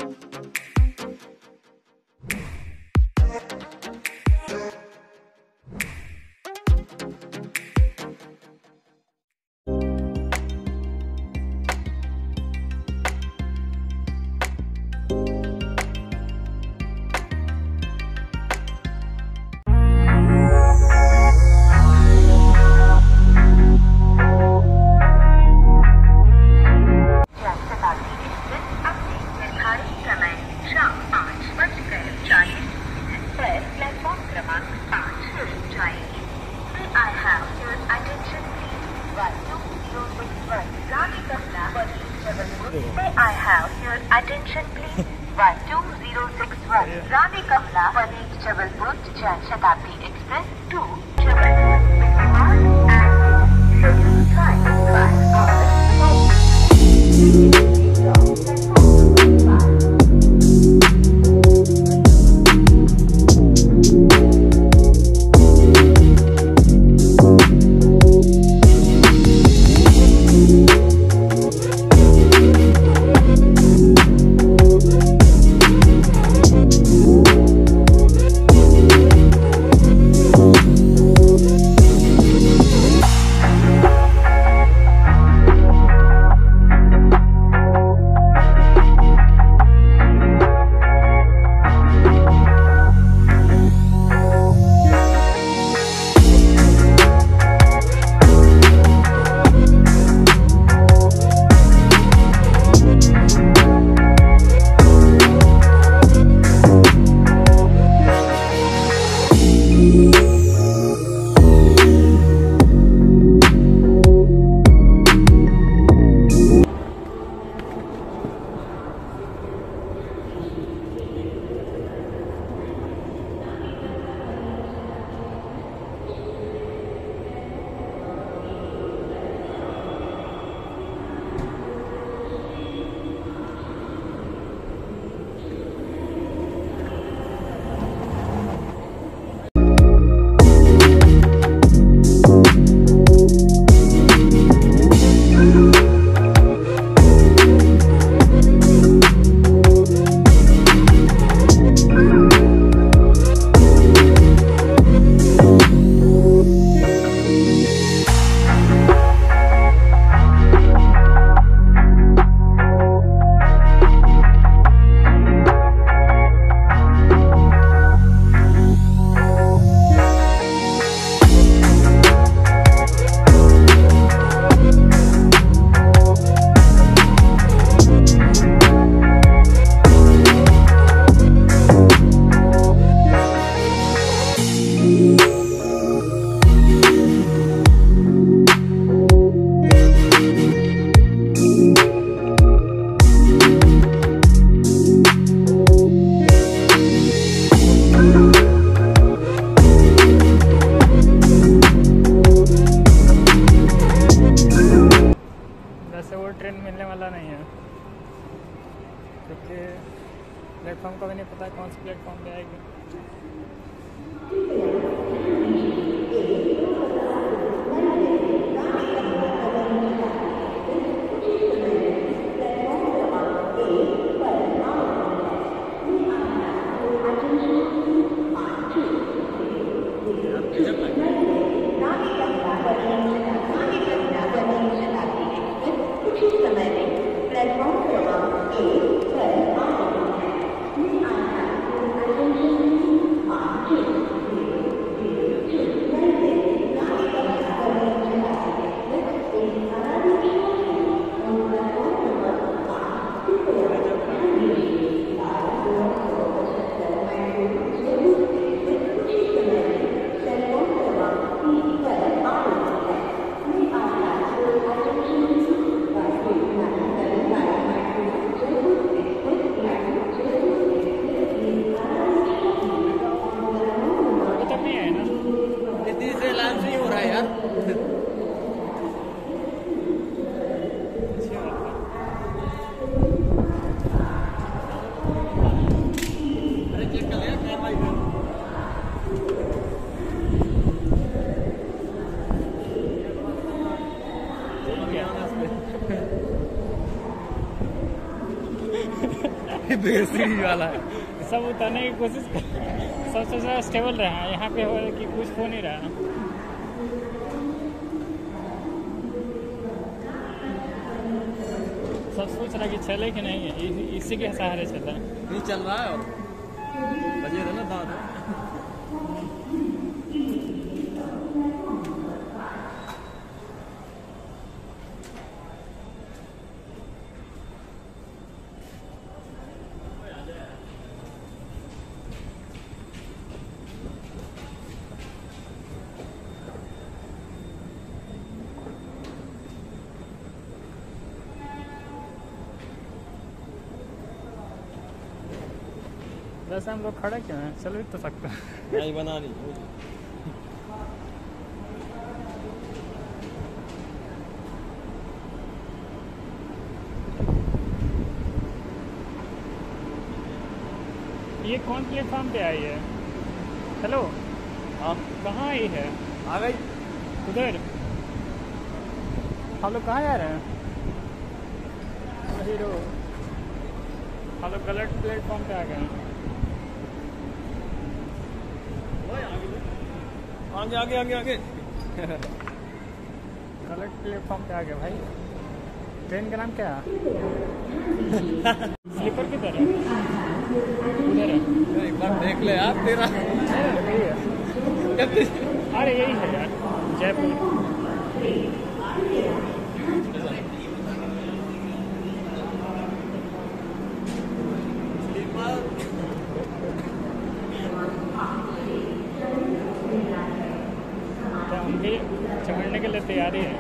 May I have your attention please? 12061 Rani Kamla Pali Jabalpur Jan Shatabdi Express to Jabalpur with demand and scheduled time 5 hours. Train मिलने वाला नहीं है क्योंकि platform का भी नहीं पता कौन से प्लेटफॉर्म पे आएगी। बेसरी वाला है। सब उतरने की कोशिश कर, सबसे ज़्यादा स्टेबल रहा है यहाँ पे, हो कि कुछ हो नहीं रहा। सब सोच रहा कि चले कि नहीं, इसी के सहारे चला। नहीं चल रहा है और बजे रहे ना दांत। वैसे हम लोग खड़े क्यों हैं, चल भी तो सकते हैं। नहीं बना नहीं। ये कौन प्लेटफॉर्म पे आई है? हेलो, हाँ कहाँ आई है? आ गई। उधर हम लोग कहाँ जा रहे हैं? हीरो, हम लोग गलत प्लेटफॉर्म पे आ गए हैं। आगे आगे आगे आगे। गलत प्लेटफॉर्म पे आ गए भाई। ट्रेन का नाम क्या है? स्लीपर किधर है? उधर है। एक बार देख ले यार तेरा। यही है। अरे यही है यार, जयपुर। तो हम भी चढ़ने के लिए तैयारी है।